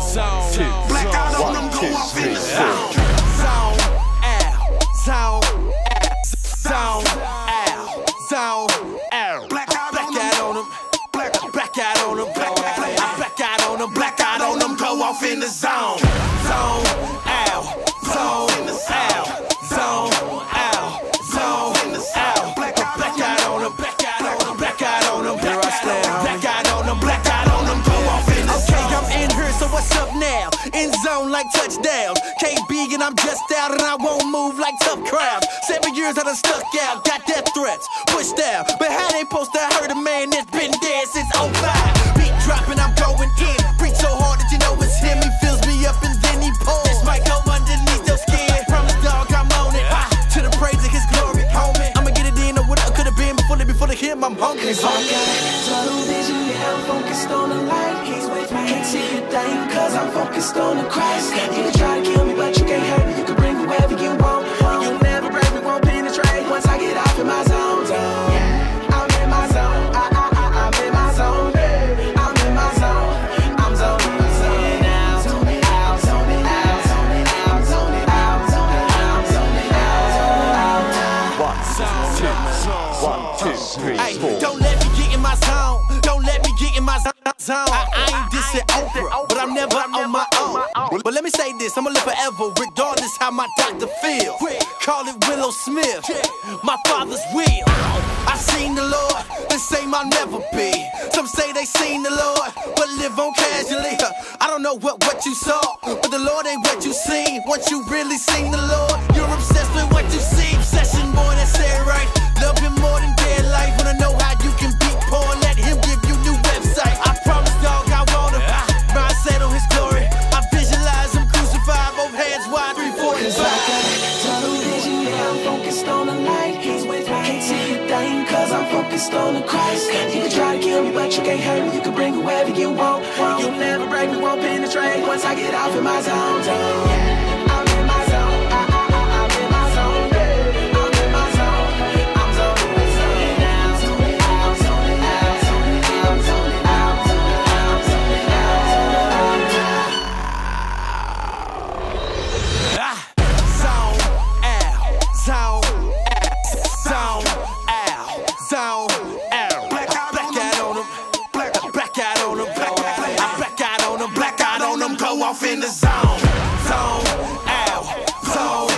Zone. Black out on them, go off in the zone. Zone out. Zone out. Zone out. Zone out. Black out on them. Black out on them. Black out on them. Black out on them. Go off in the zone. Zone out. Zone out. Zone out. Zone out. Black out on them. Black out on them. Here I stand. Black out on them. Black out on them. Go off in the zone. Okay, I'm in here, so what's up now? In zone like touchdowns. KB and I'm just out and I won't move like tough crowds. 7 years I done stuck out, got death threats, pushed out. But how they supposed to hurt a man that's been dead since 05? Beat dropping, I'm going in. Preach so hard that you know it's him. He fills me up and then he pulls. This might go underneath your skin. Promise dog, I'm on it. To the praise of his glory, homie. I'ma get it in or what I could have been before the him. I'm hungry. Tunnel vision, yeah, I'm focused on the light. He's with me, can't see a thing, cause I'm focused on the Christ. You can try to kill me, but you can't hurt me. You can bring whoever you want. You'll never break me, won't penetrate. Once I get off in my zone, I'm in my zone. I'm in my zone. I'm in my zone. I'm zoning out. Zoning out. Zoning out. Zoning out. Zoning out. Zoning out. One, two, three, four. Don't let me get in my zone. Don't let me get in my zone. I ain't dissing Oprah, but I'm never on my own. But let me say this, I'ma live forever, regardless how my doctor feels. Call it Willow Smith, my father's will. I seen the Lord, the same I'll never be. Some say they seen the Lord, but live on casually. I don't know what you saw, but the Lord ain't what you seen. Once you really seen the Lord, you're obsessed with what you see. Obsession, boy, that's it right. Love him more than dead life. Wanna know how you can beat poor, let him give you new website. I promise, dog, I want him. Mindset on his glory. I visualize him crucified, both hands wide, 3/4. Tunnel vision, yeah, I'm focused on the light. He's with me, can't see a thing, cause I'm focused on the Christ. You can try to kill me, but you can't hurt me. You can bring whoever you want. You'll never break me, won't penetrate. Once I get off in my zone, I'm in my zone. I'm in my zone. I'm in my zone. I'm zoning out. Zoning out. Zoning out. Zoning out. Zoning out. Zoning out. Zone out. Zone out. Zone out. Black out on them. Black out on them. Black out on them. Black out on them. Go off in the zone. Zone out. Zone